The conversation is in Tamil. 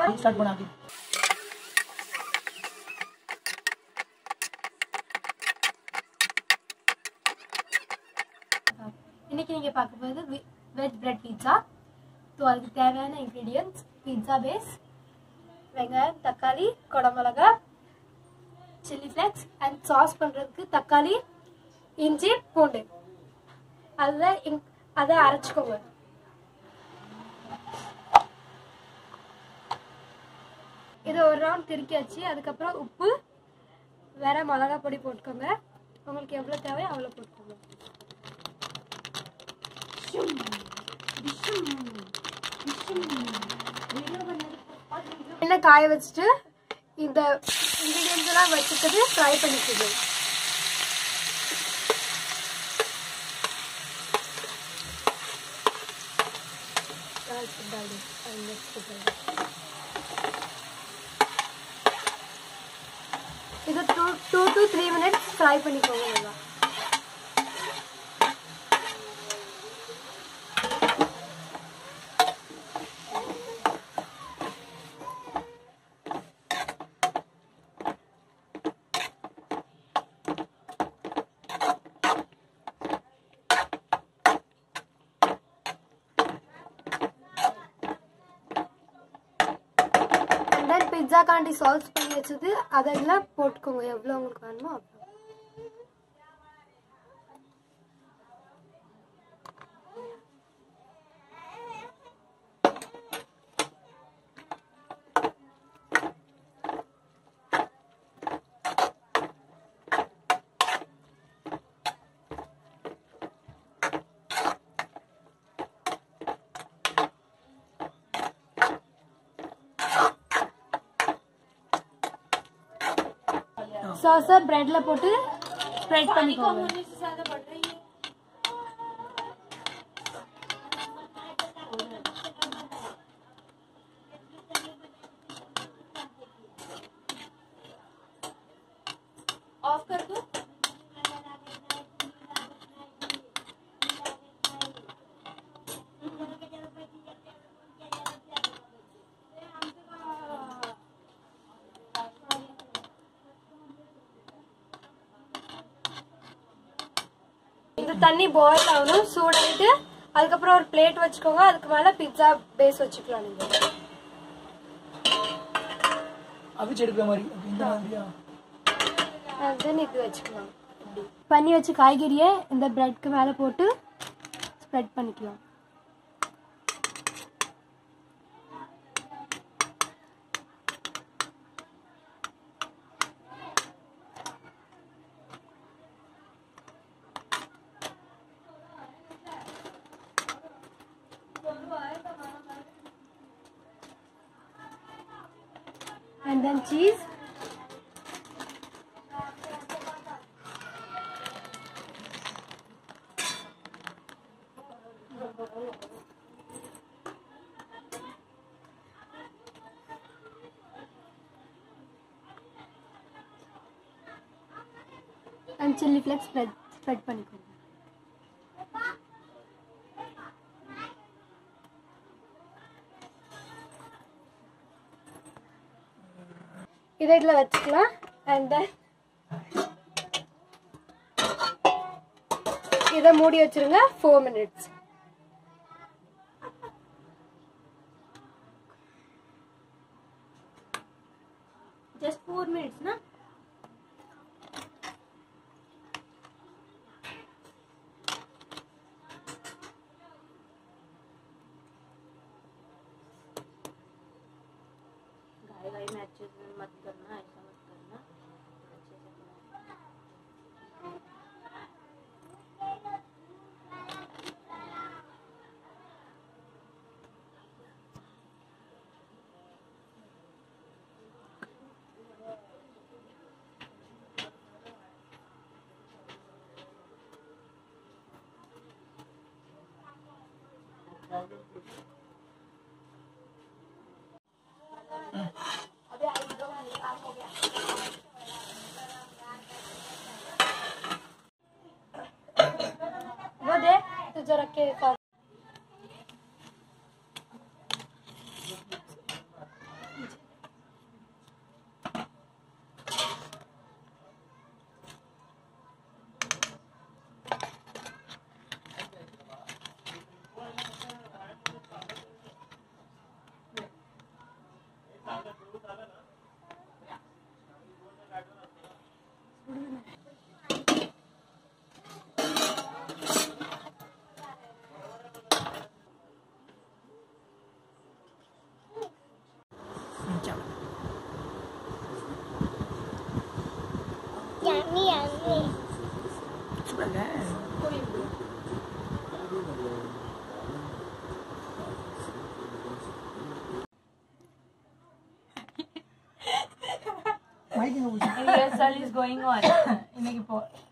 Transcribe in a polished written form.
स्टार्ट बना दी। இன்னைக்கு நீங்க பார்க்க போறது வெஜ் பிரெட் பீட்சா. ஸோ அதுக்கு தேவையான இன்கிரீடியன்ட்ஸ் பீட்சா பேஸ், வெங்காயம், தக்காளி, குடமிளகா, சில்லி ஃப்ளேக்ஸ் அண்ட் சாஸ் பண்ணுறதுக்கு தக்காளி, இஞ்சி, பூண்டு. அதை அரைச்சிக்கோங்க. இதை ஒரு ரவுண்ட் திருக்கியாச்சு. அதுக்கப்புறம் உப்பு, வேற மிளகா பொடி போட்டுக்கோங்க. உங்களுக்கு எவ்வளோ தேவையோ அவ்வளோ போட்டுக்கோங்க. எண்ணெய் காய வச்சுட்டு இந்த இன்கிரீடியன்ஸ் எல்லாம் வச்சுட்டு ஃப்ரை பண்ணிக்கணும். இது 2 to 3 minutes ஃப்ரை பண்ணிக்கோங்க. நல்லா पिज्जा कांडी सॉस பண்ணி வச்சது அதெல்லாம் போட்டுக்கோங்க. எவ்வளவு உங்களுக்கு வேணுமோ அவ்வளவு. सॉस ब्रेड ला போட்டு ஸ்ப்ரெட் பண்ணிக்கோங்க. ऑफ कर दो. தண்ணி பாயில் ஆகணும். சூடாயிட்டு அதுக்கப்புறம் ஒரு பிளேட் வச்சுக்கோங்க. அதுக்கு மேல பிட்சா பேஸ் வச்சுக்கலாம். நீங்க அவிச்சு எடுக்கிற மாதிரி இந்த மாதிரியா தென் இது வச்சுக்கலாம். பண்ணி வச்சு காய்கறியை இந்த பிரெட்க்கு மேல போட்டு ஸ்ப்ரெட் பண்ணிக்கலாம். And then cheese. And chili flakes spread பண்ணிக்கோங்க. இதை இதுல வச்சுக்கலாம். and then இதை மூடி வச்சிருங்க 4 minutes. just 4 minutes ना. गाय मैचेस में मत करना, ऐसा मत करना. अच्छे से वो दे तुझे रख के Yummy, yummy. சூப்பர்ல. மைக் எங்க போச்சு? Rehearsal is going on. இன்னைக்கு